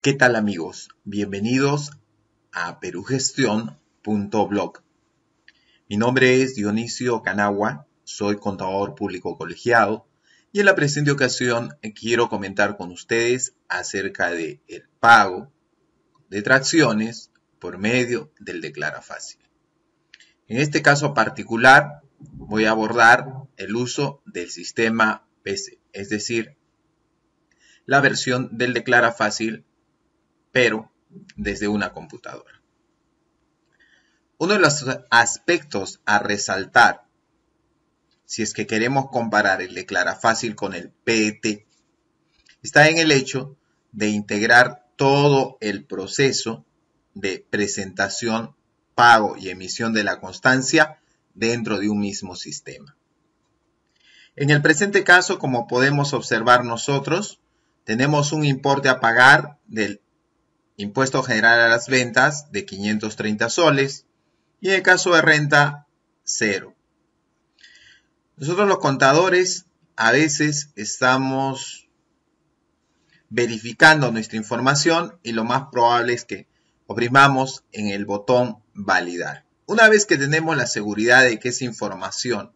¿Qué tal amigos? Bienvenidos a perugestión.blog. Mi nombre es Dionisio Canagua, soy contador público colegiado y en la presente ocasión quiero comentar con ustedes acerca del pago de tracciones por medio del Declara Fácil. En este caso particular voy a abordar el uso del sistema PC, es decir, la versión del Declara Fácil pero desde una computadora. Uno de los aspectos a resaltar, si es que queremos comparar el Declara Fácil con el PET, está en el hecho de integrar todo el proceso de presentación, pago y emisión de la constancia dentro de un mismo sistema. En el presente caso, como podemos observar nosotros, tenemos un importe a pagar del Impuesto General a las Ventas de 530 soles y en el caso de renta, 0. Nosotros los contadores a veces estamos verificando nuestra información y lo más probable es que oprimamos en el botón validar. Una vez que tenemos la seguridad de que esa información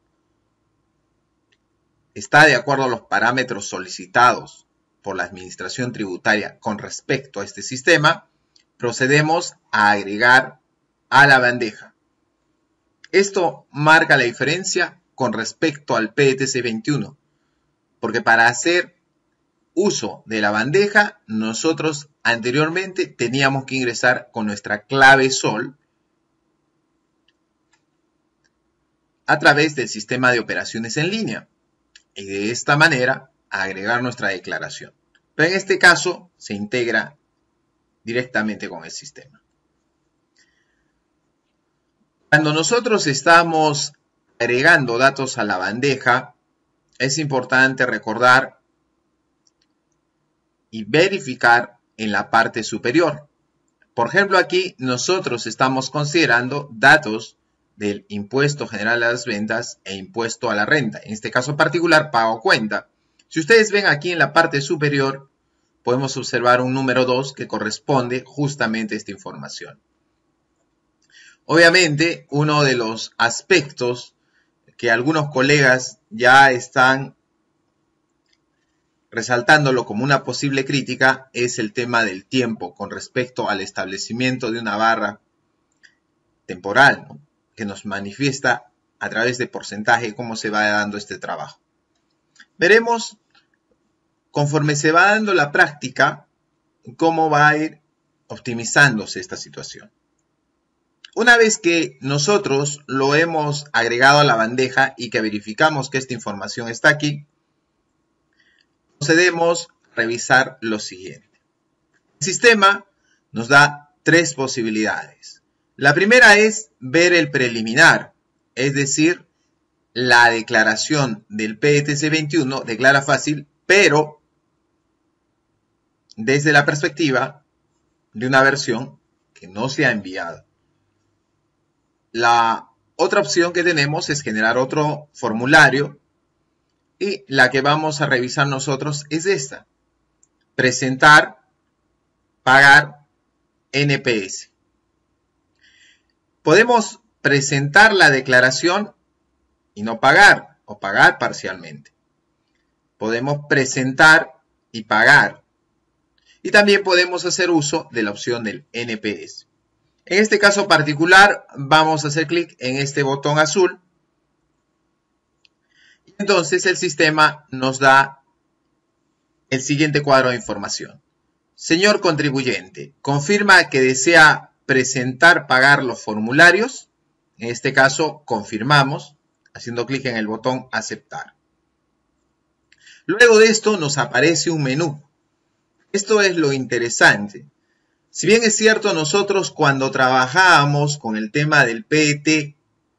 está de acuerdo a los parámetros solicitados por la Administración Tributaria con respecto a este sistema, procedemos a agregar a la bandeja. Esto marca la diferencia con respecto al PETC 21, porque para hacer uso de la bandeja, nosotros anteriormente teníamos que ingresar con nuestra clave SOL a través del sistema de operaciones en línea y de esta manera agregar nuestra declaración. Pero en este caso se integra directamente con el sistema. Cuando nosotros estamos agregando datos a la bandeja, es importante recordar y verificar en la parte superior. Por ejemplo, aquí nosotros estamos considerando datos del Impuesto General a las Ventas e Impuesto a la Renta. En este caso particular, pago cuenta. Si ustedes ven aquí en la parte superior, podemos observar un número 2 que corresponde justamente a esta información. Obviamente, uno de los aspectos que algunos colegas ya están resaltándolo como una posible crítica es el tema del tiempo con respecto al establecimiento de una barra temporal, ¿no?, que nos manifiesta a través de porcentaje cómo se va dando este trabajo. Veremos conforme se va dando la práctica cómo va a ir optimizándose esta situación. Una vez que nosotros lo hemos agregado a la bandeja y que verificamos que esta información está aquí, procedemos a revisar lo siguiente. El sistema nos da tres posibilidades. La primera es ver el preliminar, es decir, la declaración del PETC 21, Declara Fácil, pero desde la perspectiva de una versión que no se ha enviado. La otra opción que tenemos es generar otro formulario y la que vamos a revisar nosotros es esta: presentar, pagar, NPS. Podemos presentar la declaración y no pagar, o pagar parcialmente. Podemos presentar y pagar. Y también podemos hacer uso de la opción del NPS. En este caso particular vamos a hacer clic en este botón azul. Y entonces el sistema nos da el siguiente cuadro de información. Señor contribuyente, confirma que desea presentar, pagar los formularios. En este caso confirmamos haciendo clic en el botón aceptar. Luego de esto nos aparece un menú. Esto es lo interesante. Si bien es cierto, nosotros cuando trabajábamos con el tema del PET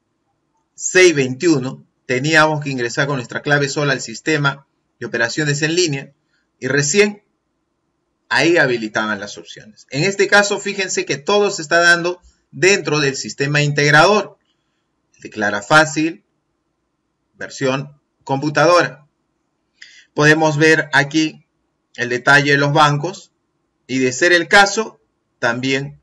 621, teníamos que ingresar con nuestra clave SOL al sistema de operaciones en línea y recién ahí habilitaban las opciones. En este caso, fíjense que todo se está dando dentro del sistema integrador. Declara Fácil, versión computadora. Podemos ver aquí el detalle de los bancos y de ser el caso, también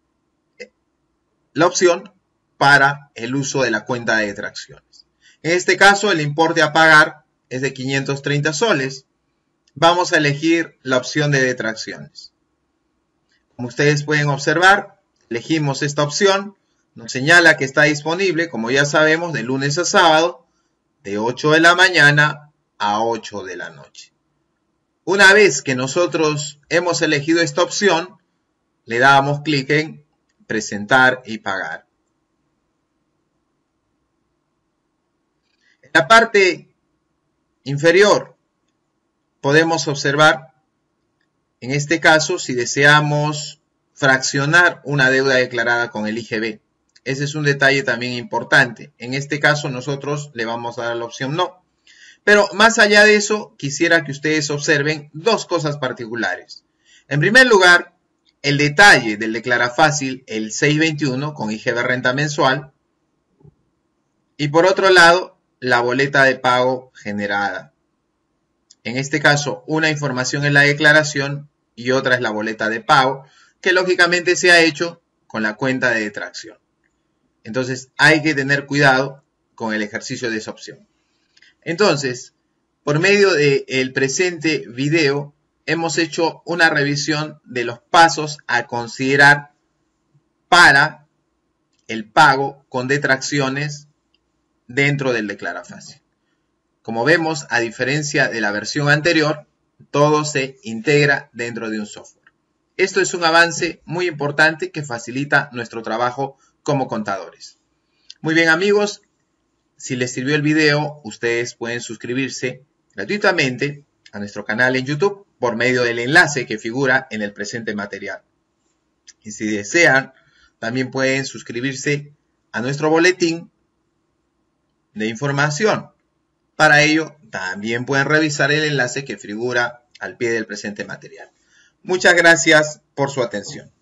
la opción para el uso de la cuenta de detracciones. En este caso, el importe a pagar es de 530 soles. Vamos a elegir la opción de detracciones. Como ustedes pueden observar, elegimos esta opción. Nos señala que está disponible, como ya sabemos, de lunes a sábado, de 8 de la mañana a 8 de la noche. Una vez que nosotros hemos elegido esta opción, le damos clic en presentar y pagar. En la parte inferior podemos observar, en este caso, si deseamos fraccionar una deuda declarada con el IGB. Ese es un detalle también importante. En este caso nosotros le vamos a dar la opción no. Pero más allá de eso, quisiera que ustedes observen dos cosas particulares. En primer lugar, el detalle del Declarafácil, el 621 con IGB renta mensual. Y por otro lado, la boleta de pago generada. En este caso, una información es la declaración y otra es la boleta de pago, que lógicamente se ha hecho con la cuenta de detracción. Entonces, hay que tener cuidado con el ejercicio de esa opción. Entonces, por medio del presente video, hemos hecho una revisión de los pasos a considerar para el pago con detracciones dentro del Declarafácil. Como vemos, a diferencia de la versión anterior, todo se integra dentro de un software. Esto es un avance muy importante que facilita nuestro trabajo como contadores. Muy bien, amigos, si les sirvió el video, ustedes pueden suscribirse gratuitamente a nuestro canal en YouTube por medio del enlace que figura en el presente material. Y si desean, también pueden suscribirse a nuestro boletín de información. Para ello, también pueden revisar el enlace que figura al pie del presente material. Muchas gracias por su atención.